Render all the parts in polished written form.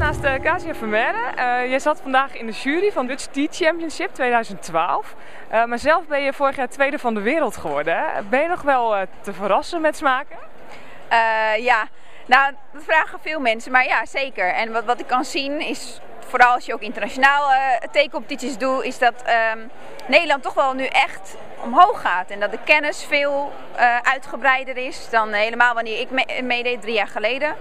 naast Kasia Vermeijren. Jij zat vandaag in de jury van Dutch Tea Championship 2012. Maar zelf ben je vorig jaar tweede van de wereld geworden. Hè? Ben je nog wel te verrassen met smaken? Ja, nou dat vragen veel mensen, maar ja zeker. En wat ik kan zien is, vooral als je ook internationaal theecompetities doet, is dat Nederland toch wel nu echt omhoog gaat. En dat de kennis veel uitgebreider is dan helemaal wanneer ik meedeed 3 jaar geleden.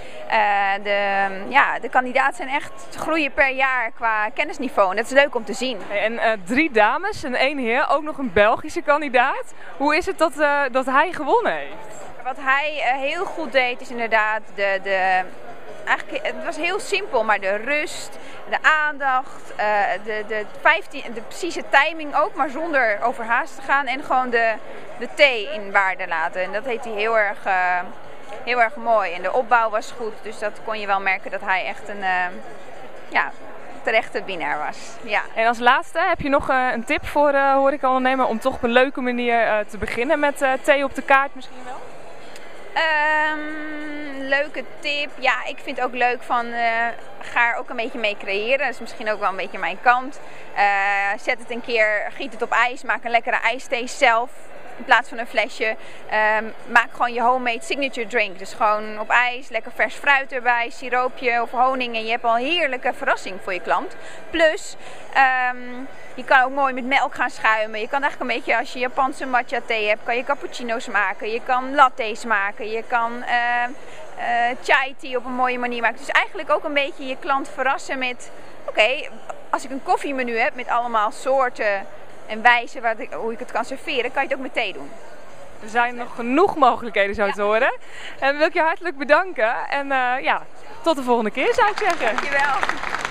De kandidaten zijn echt groeien per jaar qua kennisniveau en dat is leuk om te zien. En 3 dames en 1 heer, ook nog een Belgische kandidaat. Hoe is het dat hij gewonnen heeft? Wat hij heel goed deed is inderdaad eigenlijk, het was heel simpel, maar de rust, de aandacht, de precieze timing ook, maar zonder overhaast te gaan en gewoon de thee in waarde laten. En dat deed hij heel erg mooi. En de opbouw was goed, dus dat kon je wel merken dat hij echt een terechte winnaar was. Ja. En als laatste, heb je nog een tip voor horecaondernemer om toch op een leuke manier te beginnen met thee op de kaart misschien wel? Leuke tip. Ja, ik vind het ook leuk van ga er ook een beetje mee creëren. Dat is misschien ook wel een beetje mijn kant. Zet het een keer, giet het op ijs, maak een lekkere ijsthee zelf. In plaats van een flesje, maak gewoon je homemade signature drink. Dus gewoon op ijs, lekker vers fruit erbij, siroopje of honing. En je hebt al een heerlijke verrassing voor je klant. Plus, je kan ook mooi met melk gaan schuimen. Je kan eigenlijk een beetje, als je Japanse matcha thee hebt, kan je cappuccino's maken. Je kan lattes maken. Je kan chai tea op een mooie manier maken. Dus eigenlijk ook een beetje je klant verrassen met, oké, als ik een koffiemenu heb met allemaal soorten en wijze hoe ik het kan serveren, kan je het ook met thee doen. Er zijn nog genoeg mogelijkheden zo te horen. En wil ik je hartelijk bedanken. En tot de volgende keer zou ik zeggen. Dankjewel.